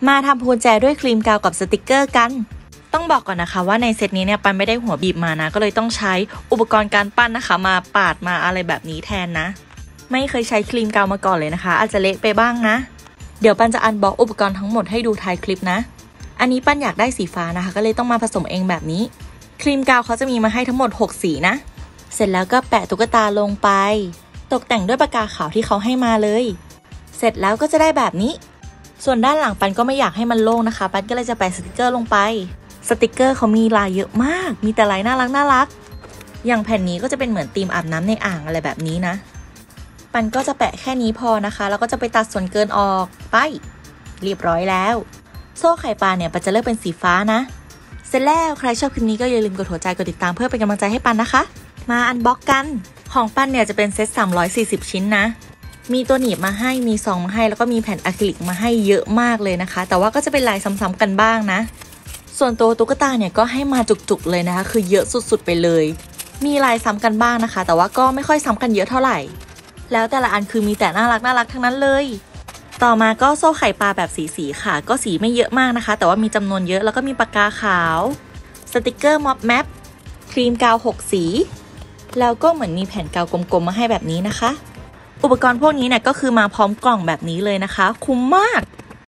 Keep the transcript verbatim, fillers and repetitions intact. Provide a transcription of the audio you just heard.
มาทำพวงกุญแจด้วยครีมกาวกับสติกเกอร์กันต้องบอกก่อนนะคะว่าในเซตนี้เนี่ยปันไม่ได้หัวบีบมานะก็เลยต้องใช้อุปกรณ์การปั้นนะคะมาปาดมาอะไรแบบนี้แทนนะไม่เคยใช้ครีมกาวมาก่อนเลยนะคะอาจจะเละไปบ้างนะเดี๋ยวปันจะอันบ็อกอุปกรณ์ทั้งหมดให้ดูท้ายคลิปนะอันนี้ปันอยากได้สีฟ้านะคะก็เลยต้องมาผสมเองแบบนี้ครีมกาวเขาจะมีมาให้ทั้งหมดหกสีนะเสร็จแล้วก็แปะตุ๊กตาลงไปตกแต่งด้วยปากกาขาวที่เขาให้มาเลยเสร็จแล้วก็จะได้แบบนี้ส่วนด้านหลังปันก็ไม่อยากให้มันโล่งนะคะปันก็เลยจะแปะสติกเกอร์ลงไปสติกเกอร์เขามีลายเยอะมากมีแต่ลายน่ารักน่ารักอย่างแผ่นนี้ก็จะเป็นเหมือนธีมอาบน้ำในอ่างอะไรแบบนี้นะปันก็จะแปะแค่นี้พอนะคะแล้วก็จะไปตัดส่วนเกินออกไปเรียบร้อยแล้วโซ่ไข่ปลาเนี่ยปันจะเลือกเป็นสีฟ้านะเสร็จแล้วใครชอบคลิปนี้ก็อย่าลืมกดหัวใจกดติดตามเพื่อเป็นกำลังใจให้ปันนะคะมาอันบ็อกกันของปันเนี่ยจะเป็นเซตสามร้อยสี่สิบชิ้นนะมีตัวหนีบมาให้มีซองมาให้แล้วก็มีแผ่นอะคริลิกมาให้เยอะมากเลยนะคะแต่ว่าก็จะเป็นลายซ้ำๆกันบ้างนะส่วนตัวตุ๊กตาเนี่ยก็ให้มาจุกๆเลยนะคะคือเยอะสุดๆไปเลยมีลายซ้ำกันบ้างนะคะแต่ว่าก็ไม่ค่อยซ้ำกันเยอะเท่าไหร่แล้วแต่ละอันคือมีแต่น่ารักน่ารักทั้งนั้นเลยต่อมาก็โซ่ไข่ปลาแบบสีๆค่ะก็สีไม่เยอะมากนะคะแต่ว่ามีจำนวนเยอะแล้วก็มีปากกาขาวสติกเกอร์ม็อบแมปครีมกาวหกสีแล้วก็เหมือนมีแผ่นกาวกลมๆมาให้แบบนี้นะคะอุปกรณ์พวกนี้เนี่ยก็คือมาพร้อมกล่องแบบนี้เลยนะคะคุ้มมาก